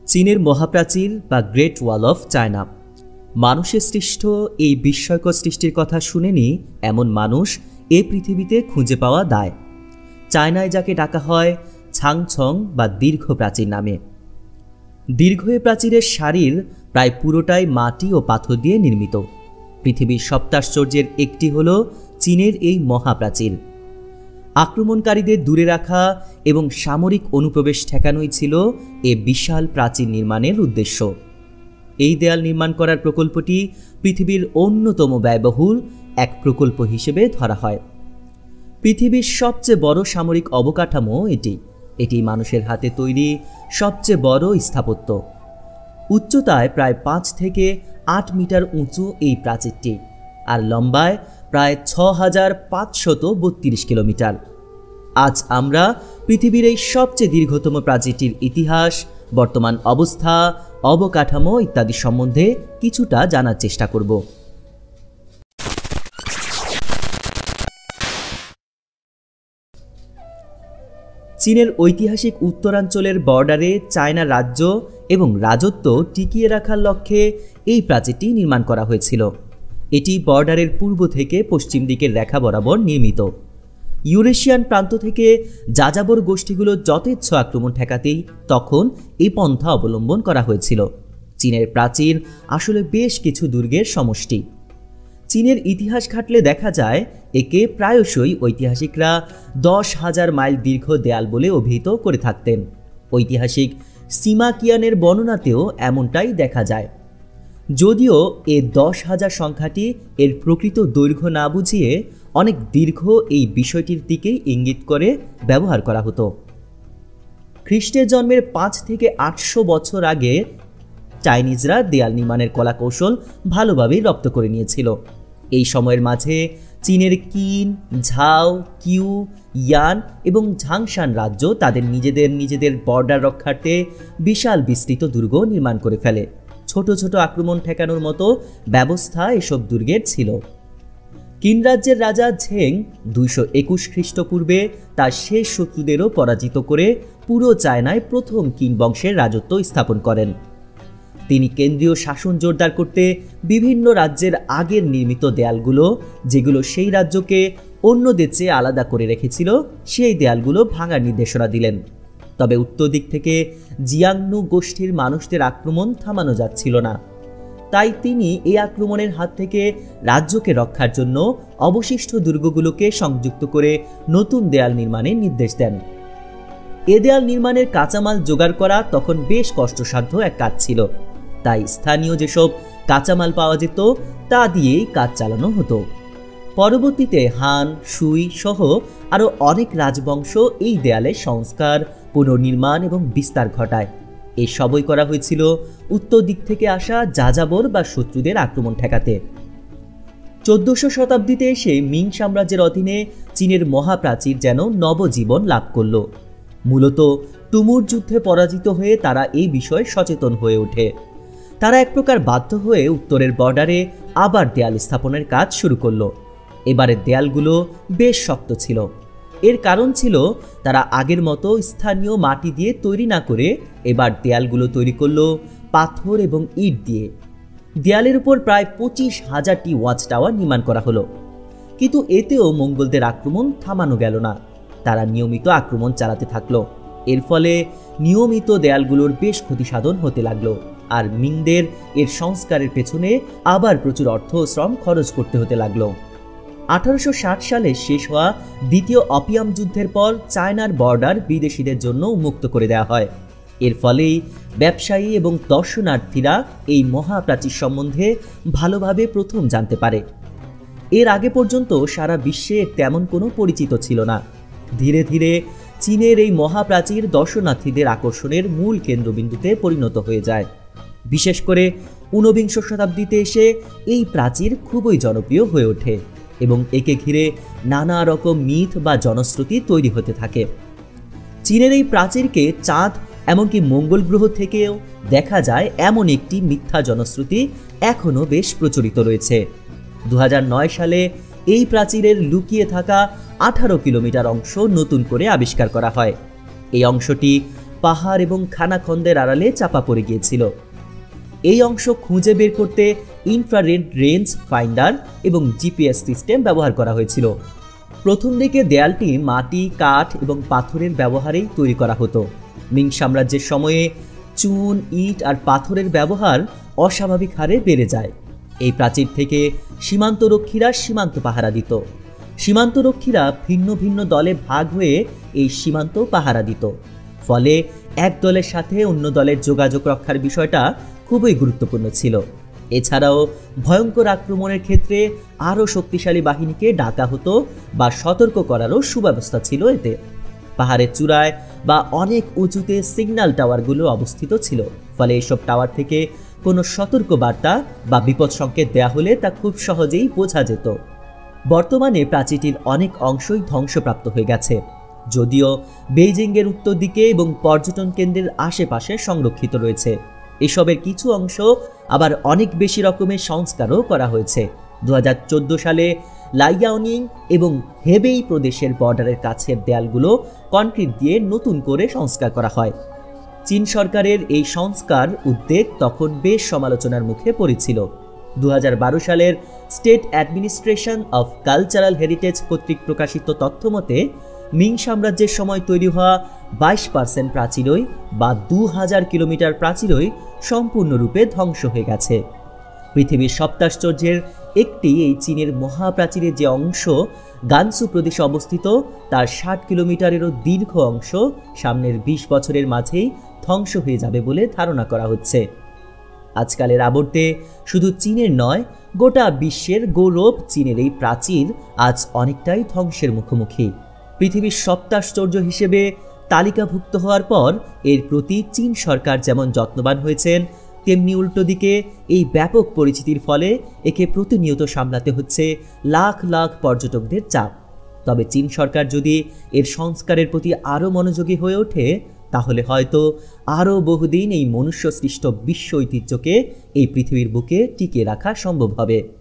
চীনের মহাপ্রাচীর বা great wall of China. মানুষের সৃষ্ট এই বিস্ময়কর সৃষ্টির কথা শুনেনি এমন মানুষ এ পৃথিবীতে খুঁজে পাওয়া দায়। চায়নায় যাকে ডাকা হয় ছাংছং বা দীর্ঘ প্রাচীর নামে। দীর্ঘ এ প্রাচীরের সারির প্রায় পুরোটাই মাটি ও পাথর দিয়ে নির্মিত। পৃথিবীর সপ্তাশ্চর্যের একটি হল চীনের এই মহাপ্রাচীর। আক্রমণকারীদের দূরে রাখা এবং সামরিক অনুপ্রবেশ ঠেকানোই ছিল এ বিশাল প্রাচীর নির্মাণের উদ্দেশ্য। এই দেয়াল নির্মাণ করার প্রকল্পটি পৃথিবীর অন্যতম ব্যয়বহুল এক প্রকল্প হিসেবে ধরা হয়। পৃথিবীর সবচেয়ে বড় সামরিক অবকাঠামো এটি মানুষের হাতে তৈরি সবচেয়ে বড় স্থাপত্য। উচ্চতায় প্রায় 5 থেকে 8 মিটার উঁচু এই প্রাচীরটি, আর লম্বায় প্রায় 6532 কিলোমিটার। আজ আমরা পৃথিবীর এই সবচেয়ে দীর্ঘতম প্রাচীরটির ইতিহাস, বর্তমান অবস্থা, অবকাঠামো ইত্যাদি সম্বন্ধে কিছুটা জানার চেষ্টা করব। চীনের ঐতিহাসিক উত্তরাঞ্চলের বর্ডারে চায়না রাজ্য এবং রাজত্ব টিকিয়ে রাখার লক্ষ্যে এই প্রাচীরটি নির্মাণ করা হয়েছিল। এটি বর্ডারের পূর্ব থেকে পশ্চিম দিকের রেখা বরাবর নির্মিত। ইউরেশিয়ান প্রান্ত থেকে যাযাবর গোষ্ঠীগুলো যথেচ্ছ আক্রমণ ঠেকাতেই তখন এই পন্থা অবলম্বন করা হয়েছিল। চীনের প্রাচীর আসলে বেশ কিছু দুর্গের সমষ্টি। চীনের ইতিহাস ঘাটলে দেখা যায় একে প্রায়শই ঐতিহাসিকরা 10,000 মাইল দীর্ঘ দেয়াল বলে অভিহিত করে থাকতেন। ঐতিহাসিক সীমা কিয়ানের বর্ণনাতেও এমনটাই দেখা যায়, যদিও এ 10,000 সংখ্যাটি এর প্রকৃত দৈর্ঘ্য না বুঝিয়ে অনেক দীর্ঘ এই বিষয়টির দিকেই ইঙ্গিত করে ব্যবহার করা হতো। খ্রিস্টের জন্মের 5 থেকে 800 বছর আগে চাইনিজরা দেয়াল নির্মাণের কলাকৌশল ভালোভাবেই রপ্ত করে নিয়েছিল। এই সময়ের মাঝে চীনের কিন, ঝাও, কিউ, ইয়ান এবং ঝাংশান রাজ্য তাদের নিজেদের বর্ডার রক্ষার্থে বিশাল বিস্তৃত দুর্গ নির্মাণ করে ফেলে। ছোট ছোট আক্রমণ ঠেকানোর মতো ব্যবস্থা এসব দুর্গের ছিল। কিন রাজ্যের রাজা ঝেং 221 খ্রিস্টপূর্বে তার শেষ শত্রুদেরও পরাজিত করে পুরো চায়নায় প্রথম কিন বংশের রাজত্ব স্থাপন করেন। তিনি কেন্দ্রীয় শাসন জোরদার করতে বিভিন্ন রাজ্যের আগের নির্মিত দেয়ালগুলো, যেগুলো সেই রাজ্যকে অন্যদের চেয়ে আলাদা করে রেখেছিল, সেই দেয়ালগুলো ভাঙার নির্দেশনা দিলেন। তবে উত্তর দিক থেকে জিয়াংনু গোষ্ঠীর মানুষদের আক্রমণ থামানো যাচ্ছিল না। তাই তিনি এই আক্রমণের হাত থেকে রাজ্যকে রক্ষার জন্য অবশিষ্ট দুর্গগুলোকে সংযুক্ত করে নতুন দেয়াল নির্মাণের নির্দেশ দেন। এ দেয়াল নির্মাণের কাঁচামাল জোগাড় করা তখন বেশ কষ্টসাধ্য এক কাজ ছিল। তাই স্থানীয় যেসব কাঁচামাল পাওয়া যেত তা দিয়েই কাজ চালানো হতো। পরবর্তীতে হান, সুই সহ আরও অনেক রাজবংশ এই দেয়ালের সংস্কার, পুনর্নির্মাণ এবং বিস্তার ঘটায়। এই সবই করা হয়েছিল উত্তর দিক থেকে আসা যাযাবর বা শত্রুদের আক্রমণ ঠেকাতে। 1400 শতাব্দীতে এসে মিং সাম্রাজ্যের অধীনে চীনের মহাপ্রাচীর যেন নবজীবন লাভ করল। মূলত তুমুর যুদ্ধে পরাজিত হয়ে তারা এই বিষয়ে সচেতন হয়ে ওঠে। তারা এক প্রকার বাধ্য হয়ে উত্তরের বর্ডারে আবার দেয়াল স্থাপনের কাজ শুরু করল। এবারের দেয়ালগুলো বেশ শক্ত ছিল। এর কারণ ছিল তারা আগের মতো স্থানীয় মাটি দিয়ে তৈরি না করে এবার দেয়ালগুলো তৈরি করল পাথর এবং ইট দিয়ে। দেয়ালের উপর প্রায় 25,000টি ওয়াচ টাওয়ার নির্মাণ করা হলো। কিন্তু এতেও মঙ্গলদের আক্রমণ থামানো গেল না। তারা নিয়মিত আক্রমণ চালাতে থাকলো। এর ফলে নিয়মিত দেয়ালগুলোর বেশ ক্ষতিসাধন হতে লাগলো, আর মিংদের এর সংস্কারের পেছনে আবার প্রচুর অর্থ ও শ্রম খরচ করতে হতে লাগলো। 1860 সালে শেষ হওয়া দ্বিতীয় অপিয়াম যুদ্ধের পর চায়নার বর্ডার বিদেশিদের জন্য উন্মুক্ত করে দেওয়া হয়। এর ফলেই ব্যবসায়ী এবং দর্শনার্থীরা এই মহাপ্রাচীর সম্বন্ধে ভালোভাবে প্রথম জানতে পারে। এর আগে পর্যন্ত সারা বিশ্বে তেমন কোনো পরিচিত ছিল না। ধীরে ধীরে চীনের এই মহাপ্রাচীর দর্শনার্থীদের আকর্ষণের মূল কেন্দ্রবিন্দুতে পরিণত হয়ে যায়। বিশেষ করে 19বিংশ শতাব্দীতে এসে এই প্রাচীর খুবই জনপ্রিয় হয়ে ওঠে এবং একে ঘিরে নানা রকম মিথ বা জনশ্রুতি তৈরি হতে থাকে। চীনের এই প্রাচীরকে চাঁদ এমনকি মঙ্গল গ্রহ থেকেও দেখা যায় এমন একটি মিথ্যা জনশ্রুতি এখনও বেশ প্রচলিত রয়েছে। 2009 সালে এই প্রাচীরের লুকিয়ে থাকা 18 কিলোমিটার অংশ নতুন করে আবিষ্কার করা হয়। এই অংশটি পাহাড় এবং খানাখন্দের আড়ালে চাপা পড়ে গিয়েছিল। এই অংশ খুঁজে বের করতে ইনফ্রারেড রেঞ্জ ফাইন্ডার এবং জিপিএস সিস্টেম ব্যবহার করা হয়েছিল। প্রথম দিকে দেয়ালটি মাটি, কাঠ এবং পাথরের ব্যবহারেই তৈরি করা হতো। মিং সাম্রাজ্যের সময়ে চুন, ইট আর পাথরের ব্যবহার অস্বাভাবিক হারে বেড়ে যায়। এই প্রাচীর থেকে সীমান্তরক্ষীরা সীমান্ত পাহারা দিত। সীমান্তরক্ষীরা ভিন্ন ভিন্ন দলে ভাগ হয়ে এই সীমান্ত পাহারা দিত। ফলে এক দলের সাথে অন্য দলের যোগাযোগ রক্ষার বিষয়টা খুবই গুরুত্বপূর্ণ ছিল। এছাড়াও ভয়ঙ্কর আক্রমণের ক্ষেত্রে আরও শক্তিশালী বাহিনীকে ডাকা হতো বা সতর্ক করারও সুব্যবস্থা ছিল এতে। পাহাড়ের চূড়ায় বা অনেক উঁচুতে সিগন্যাল টাওয়ারগুলো অবস্থিত ছিল। ফলে এসব টাওয়ার থেকে কোনো সতর্ক বার্তা বা বিপদ সংকেত দেয়া হলে তা খুব সহজেই বোঝা যেত। বর্তমানে প্রাচীরটির অনেক অংশই ধ্বংসপ্রাপ্ত হয়ে গেছে, যদিও বেইজিংয়ের উত্তর দিকে এবং পর্যটন কেন্দ্রের আশেপাশে সংরক্ষিত রয়েছে। এসবের কিছু অংশ আবার অনেক বেশি রকমের সংস্কারও করা হয়েছে। 2014 সালে লাইয়াওনিং এবং হেবেই প্রদেশের বর্ডারের কাছের দেয়ালগুলো কনক্রিট দিয়ে নতুন করে সংস্কার করা হয়। চীন সরকারের এই সংস্কার উদ্যোগ তখন বেশ সমালোচনার মুখে পড়েছিল। 2012 সালের State Administration of Cultural Heritage কর্তৃক প্রকাশিত তথ্য মতে মিং সাম্রাজ্যের সময় তৈরি হওয়া 22% প্রাচীরই বা 2000 কিলোমিটার প্রাচীরই সম্পূর্ণরূপে ধ্বংস হয়ে গেছে। পৃথিবীর সপ্তাশ্চর্যের একটি এই চীনের মহাপ্রাচীরের যে অংশ গানসু প্রদেশে অবস্থিত তার 60 কিলোমিটারেরও দীর্ঘ অংশ সামনের 20 বছরের মাঝেই ধ্বংস হয়ে যাবে বলে ধারণা করা হচ্ছে। আজকালের আবর্তে শুধু চীনের নয়, গোটা বিশ্বের গৌরব চীনের এই প্রাচীর আজ অনেকটাই ধ্বংসের মুখোমুখি। পৃথিবীর সপ্তাশ্চর্য হিসেবে তালিকাভুক্ত হওয়ার পর এর প্রতি চীন সরকার যেমন যত্নবান হয়েছেন, তেমনি উল্টো দিকে এই ব্যাপক পরিচিতির ফলে একে প্রতিনিয়ত সামলাতে হচ্ছে লাখ লাখ পর্যটকদের চাপ। তবে চীন সরকার যদি এর সংস্কারের প্রতি আরও মনোযোগী হয়ে ওঠে, তাহলে হয়তো আরও বহুদিন এই মনুষ্য সৃষ্ট বিশ্ব ঐতিহ্যকে এই পৃথিবীর বুকে টিকিয়ে রাখা সম্ভব হবে।